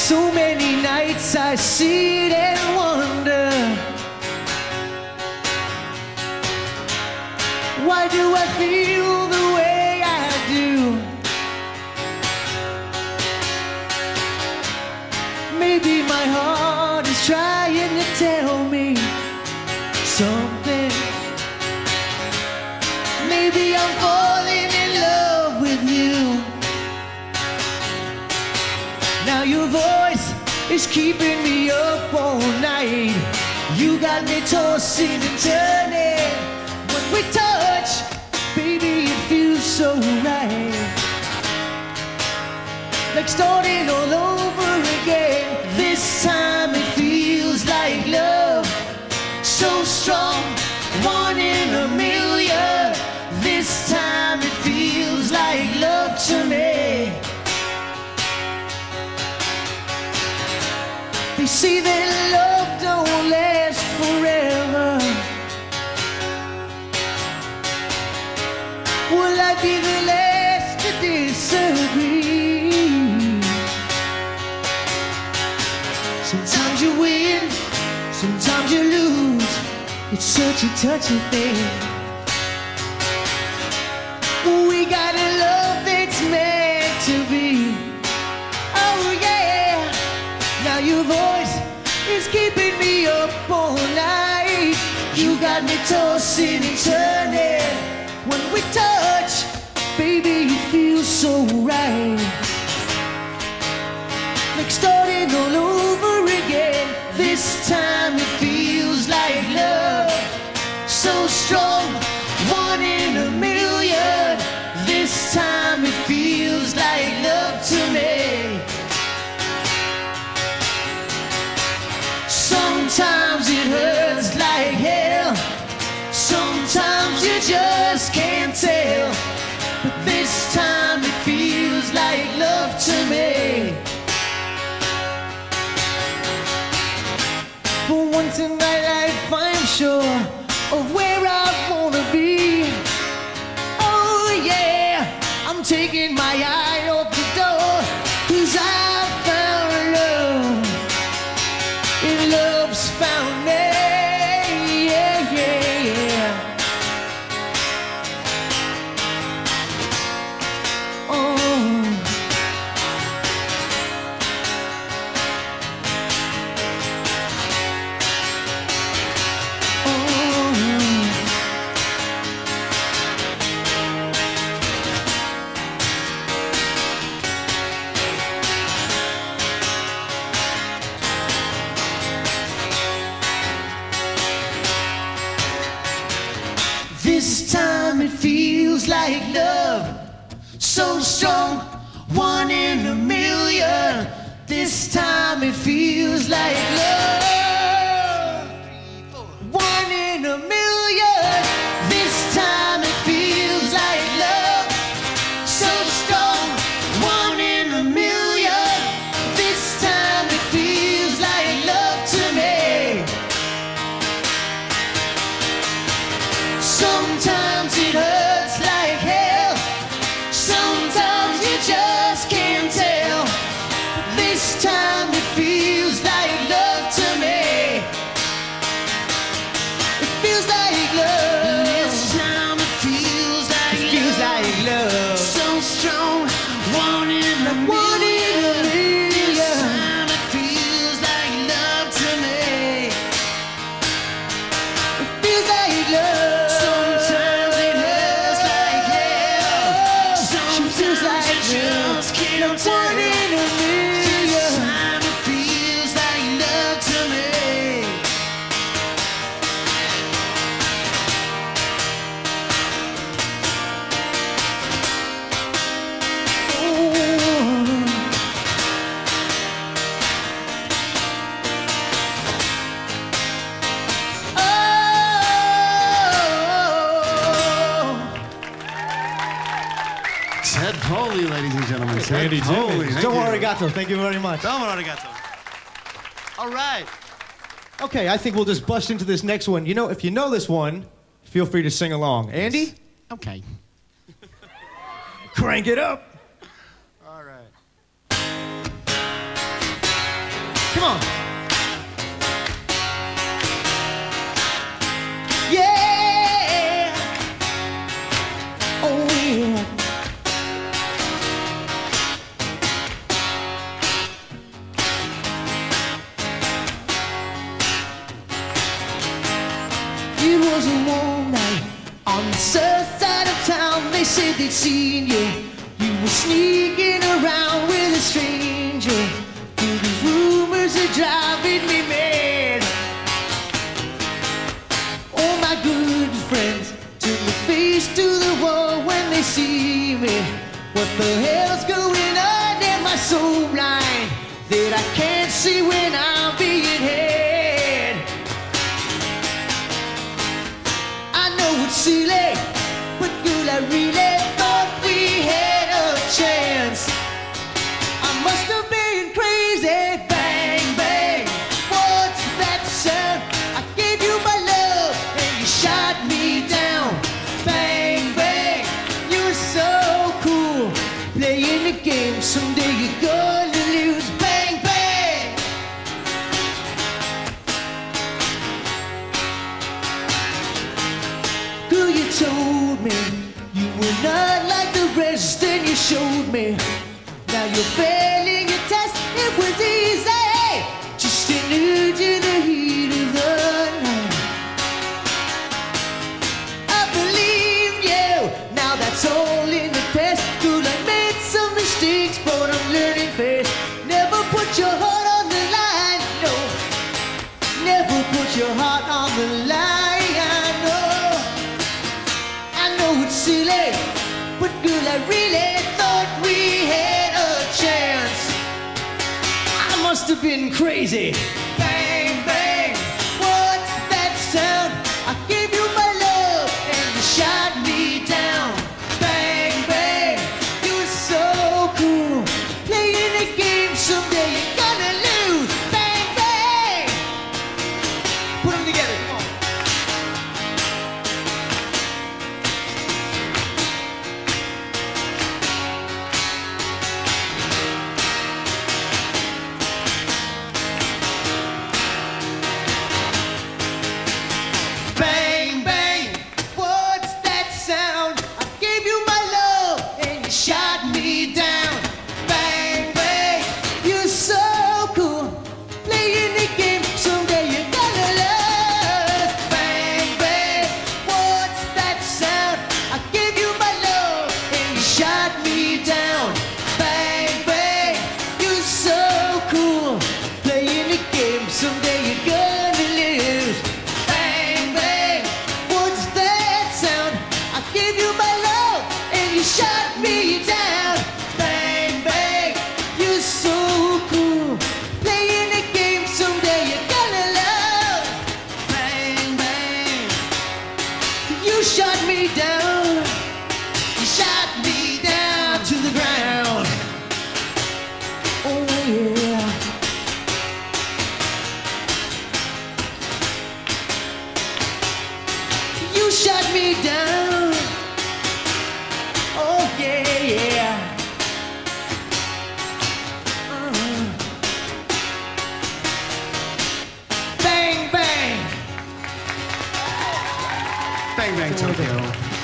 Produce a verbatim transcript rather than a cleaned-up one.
So many nights I sit and wonder, why do I feel the way I do? Maybe my heart is trying to tell me something. Maybe I'm falling in love with you. Now your voice is keeping me up all night. You got me tossing and turning. When we touch, baby, it feels so right. Like starting all over again. This time it feels like love. So strong, one in a million. This time it feels like love to me. They say that love don't last forever. Will I be the last to disagree? Sometimes you win, sometimes you lose. It's such a touchy thing. We got a love that's meant to be. Oh yeah. Now your voice is keeping me up all night. You got me tossing and turning. When we touch, baby, it feels so right. Like starting all over again. This time it feels like love. So strong, one in a million. This time it feels like love to me. Sometimes it hurts like hell. Sometimes you just can't tell. But this time it feels like love to me. For once in my life I'm sure of where I wanna be. Oh yeah, I'm taking my eye off the door. 'Cause I found love. And love's found me. Yeah, yeah, yeah. Oh. This time it feels like love. So strong, one in a million. This time it feels like love. One in a million. This time it feels like love. So strong, one in a million. This time it feels like love to me. Sometimes it hurts like hell. Sometimes you just can't tell. This time it feels like love to me. It feels like love. This time it feels like it feels love. Like love. So strong, one in a one in a million. This time it feels like love to me. It feels like love. Just can't tell. One in a million. This time it feels like love to me. Ted Poley, ladies and gentlemen. Ted Andy Poley. Timmons. Thank Domo you. arigato. Thank you very much. Domo arigato. All right. Okay, I think we'll just bust into this next one. You know, if you know this one, feel free to sing along. Andy? Okay. Crank it up. All right. come on. Yeah. Oh yeah. It was a warm night on the south side of town. They said they'd seen you. You were sneaking around with a stranger. These rumors are driving me mad. All my good friends turn their face to the wall when they see me. What the hell's going on? Am I so blind that I can't see when I'm being had? I know it's silly, but girl, I really thought we had a chance. I must have been crazy. Bang, bang, what's that sound? I gave you my love and you shot me down. Bang, bang, you're so cool. Playing the game, someday you're gonna lose. Bang, bang. Girl, you told me you were not like the rest, and you showed me. Now you're failing your test. It was easy, just an urge in the heat of the night. I believe you. Now that's all in the past. Girl, I made some mistakes, but I'm learning fast. Never put your heart on the line, no. Never put your heart on the line. I know, I know it's silly, but girl, I really thought we had a chance. I must have been crazy. Bang, bang, what's that sound? I gave you my love and you shot me down. Bang, bang, you're so cool. Playing a game, someday you're gonna lose. Bang, bang. Put them together, come on. Bang, bang, what's that sound? I gave you my love and you shot me down. Bang, bang, you're so cool. Playing the game, someday you're gonna love. Bang, bang, what's that sound? I gave you my love and you shot me down. Bang, bang, you're so cool. Playing the game, someday you're gonna lose. Bang, bang, what's that sound? I gave you my love and you shot me down. Bang, bang, you're so cool. Playing the game, someday you're gonna love. Bang, bang, you shot me down. You shot me down to the ground. Oh yeah. You shut me down. Oh yeah, yeah. Uh-huh. Bang, bang. Bang, bang, Tokyo.